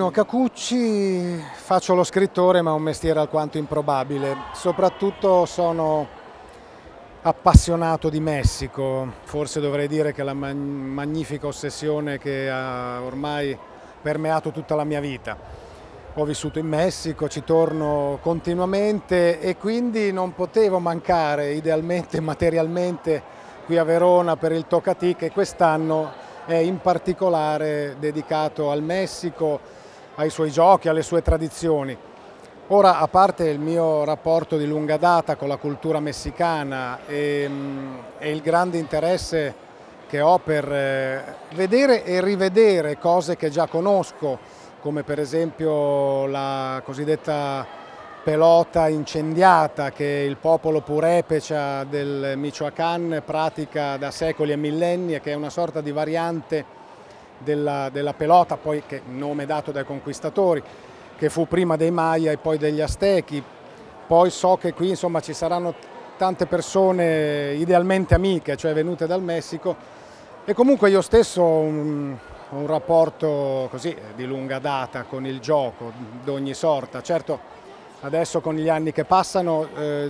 Nino Cacucci, faccio lo scrittore, ma è un mestiere alquanto improbabile. Soprattutto sono appassionato di Messico, forse dovrei dire che è la magnifica ossessione che ha ormai permeato tutta la mia vita. Ho vissuto in Messico, ci torno continuamente e quindi non potevo mancare idealmente, materialmente, qui a Verona per il Tocatì, che quest'anno è in particolare dedicato al Messico, ai suoi giochi, alle sue tradizioni. Ora, a parte il mio rapporto di lunga data con la cultura messicana e il grande interesse che ho per vedere e rivedere cose che già conosco, come per esempio la cosiddetta pelota incendiata che il popolo purépecha del Michoacán pratica da secoli e millenni e che è una sorta di variante della pelota, poi che nome dato dai conquistatori, che fu prima dei Maya e poi degli Aztechi. Poi so che qui insomma ci saranno tante persone idealmente amiche, cioè venute dal Messico, e comunque io stesso ho un rapporto così di lunga data con il gioco d'ogni sorta. Certo, adesso con gli anni che passano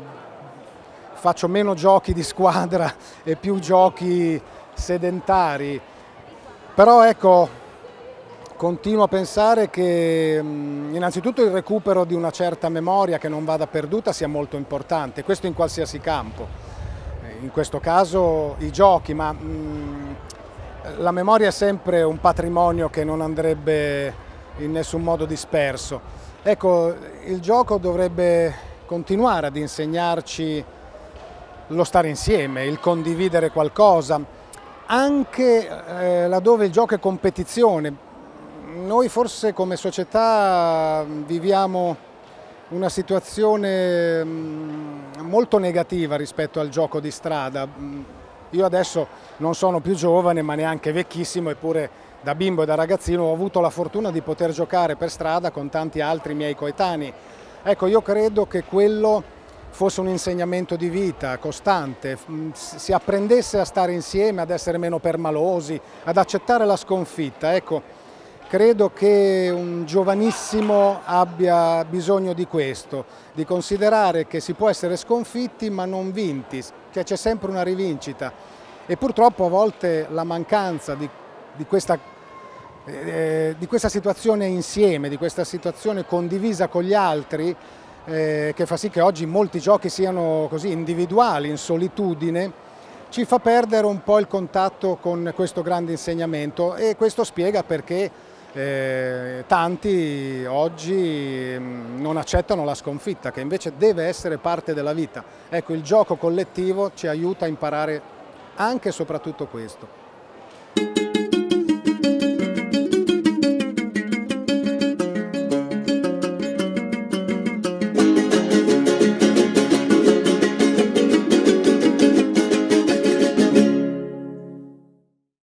faccio meno giochi di squadra e più giochi sedentari, però ecco, continuo a pensare che innanzitutto il recupero di una certa memoria che non vada perduta sia molto importante, questo in qualsiasi campo, in questo caso i giochi, ma la memoria è sempre un patrimonio che non andrebbe in nessun modo disperso. Ecco, il gioco dovrebbe continuare ad insegnarci lo stare insieme, il condividere qualcosa, anche laddove il gioco è competizione. Noi forse come società viviamo una situazione molto negativa rispetto al gioco di strada. Io adesso non sono più giovane, ma neanche vecchissimo, eppure da bimbo e da ragazzino ho avuto la fortuna di poter giocare per strada con tanti altri miei coetanei. Ecco, io credo che quello fosse un insegnamento di vita costante, si apprendesse a stare insieme, ad essere meno permalosi, ad accettare la sconfitta. Ecco, credo che un giovanissimo abbia bisogno di questo, di considerare che si può essere sconfitti ma non vinti, che c'è sempre una rivincita, e purtroppo a volte la mancanza di questa situazione insieme, di questa situazione condivisa con gli altri, che fa sì che oggi molti giochi siano così individuali, in solitudine, ci fa perdere un po' il contatto con questo grande insegnamento, e questo spiega perché tanti oggi non accettano la sconfitta, che invece deve essere parte della vita. Ecco, il gioco collettivo ci aiuta a imparare anche e soprattutto questo.